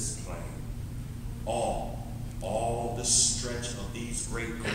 this plain. All the stretch of these great